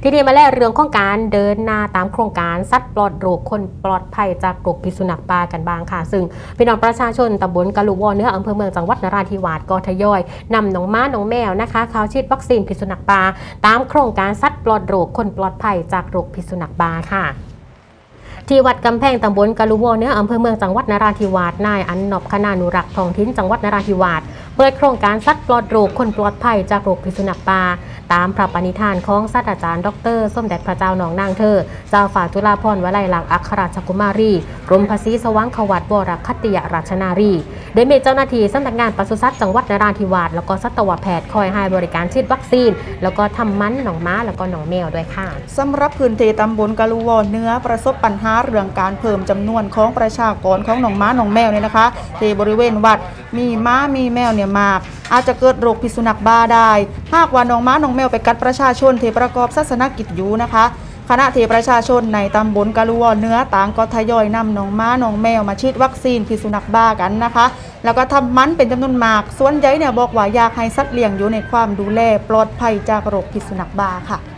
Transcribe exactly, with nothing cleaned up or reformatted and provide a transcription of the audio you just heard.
ทีนี้มาแลกเรื่องของการเดินหน้าตามโครงการสัตว์ปลอดโรคคนปลอดภัยจากโรคพิษสุนัขบ้ากันบ้างค่ะซึ่งพี่น้องประชาชนตำบลกะลุวอเนื้ออำเภอเมืองจังหวัดนราธิวาสก็ทยอยนำน้องม้าน้องแมวนะคะเข้าฉีดวัคซีนพิษสุนัขบ้าตามโครงการสัตว์ปลอดโรคคนปลอดภัยจากโรคพิษสุนัขบ้าค่ะที่วัดกำแพงตำบลกะลุวอเนื้ออำเภอเมืองจังหวัดนราธิวาสนายอันนบคณานุรักษ์ท้องถิ่นจังหวัดนราธิวาสเปิดโครงการสัตว์ปลอดโรคคนปลอดภัยจากโรคพิษสุนัขบ้าตามพระปณิธานของศาสตราจารย์ดรสมเด็จพระเจ้าหนองนางเธอเจ้าฝ่าจุฬาภรณ์วลัยลักษณ์อัครราชกุมารีกรมภาษีสว่างขวัตวรคัตติยราชนารีโดยมีเจ้าหน้าที่สำนักงานปศุสัตว์จังหวัดนราธิวาสแล้วก็สัตวแพทย์คอยให้บริการฉีดวัคซีนแล้วก็ทำมันหนองม้าแล้วก็หนองแมวด้วยค่ะสำหรับพื้นที่ตำบลกะลุวอเนื้อประสบปัญหาเรื่องการเพิ่มจำนวนของประชากรของหนองม้าหนองแมวเนี่ยนะคะที่บริเวณวัดมีม้ามีแมวเนี่ยมากอาจจะเกิดโรคพิษสุนัขบ้าได้หากว่าน้องม้าน้องแมวไปกัดประชาชนที่ประกอบศาสนกิจอยู่นะคะคณะที่ประชาชนในตำบลกะลุวอเนื้อต่างก็ทยอยนำน้องม้าน้องแมวมาฉีดวัคซีนพิษสุนัขบ้ากันนะคะแล้วก็ทำมันเป็นจำนวนมากส่วนใหญ่เนี่ยบอกว่าอยากให้สัตว์เลี้ยงอยู่ในความดูแลปลอดภัยจากโรคพิษสุนัขบ้าค่ะ